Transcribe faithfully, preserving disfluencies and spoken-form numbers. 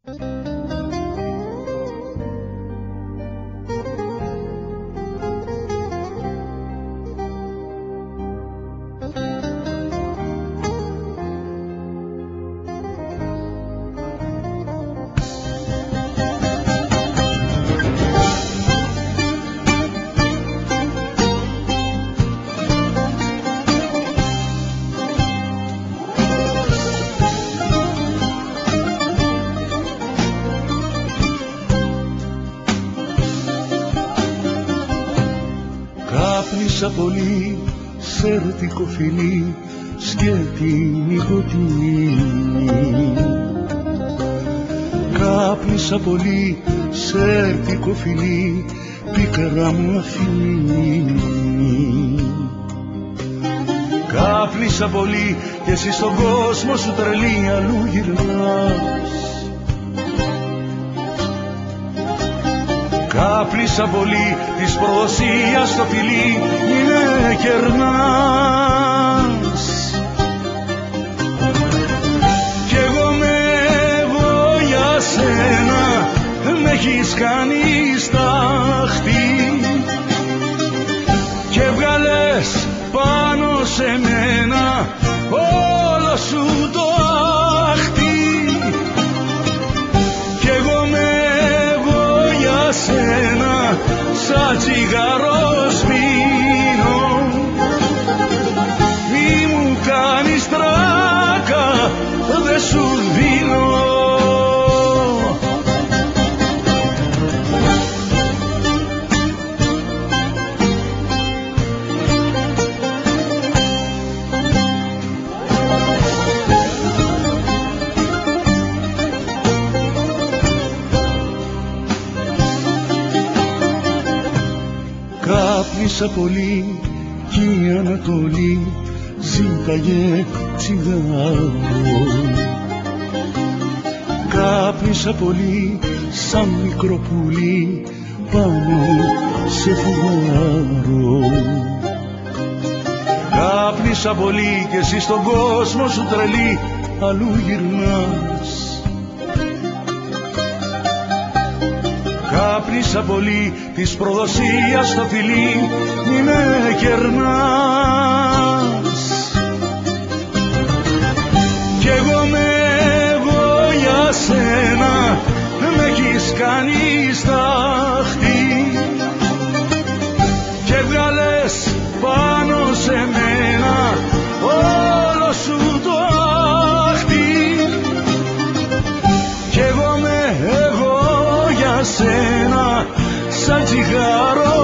Κάπνισα πολύ σε ερωτικό φιλί, σκέτη νοικοτήνη. Κάπνισα πολύ σε ερωτικό φιλί, πίκρα μου αφήνει. Κάπνισα πολύ κι εσύ στον κόσμο σου τρελή αλλού γυρνάς. Κάπνισα πολύ της προδοσίας στο φιλί, μη με κερνάς. Κι εγώ με εγώ για σένα, με έχεις κάνει στάχτη και βγάλες πάνω σε μένα όλο σου το άχτη. Κι εγώ με σένα σαν τσιγαρός μείνω, μη μου κάνεις τράκα, δε σου δίνω. Κάπνισα πολύ κι η Ανατολή ζήταγε τσιγάρο. Κάπνισα πολύ σαν μικρό πουλί πάνω σε φουγάρο. Κάπνισα πολύ κι εσύ στον κόσμο σου τρελή αλλού γυρνάς. Κάπνισα πολύ της προδοσίας στο φιλί, μη με κερνάς. Κι εγώ με εγώ για σένα, με έχεις κάνει στάχτη και βγάλες πάνω σε μένα όλο σου το άχτη. Κι εγώ με εγώ για σένα σαν τσιγάρο